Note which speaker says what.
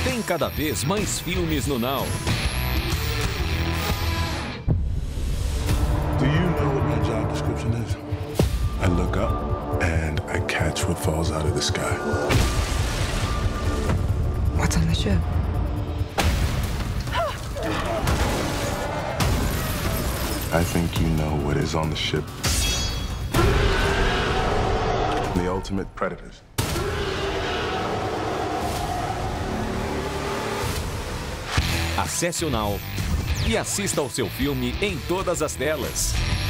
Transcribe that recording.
Speaker 1: Tem cada vez mais filmes no Now.
Speaker 2: Do you know what my job description is? I look up and I catch what falls out of the sky.
Speaker 3: What's on the ship?
Speaker 2: I think you know what is on the ship. The ultimate predators.
Speaker 1: Acesse o Now e assista ao seu filme em todas as telas.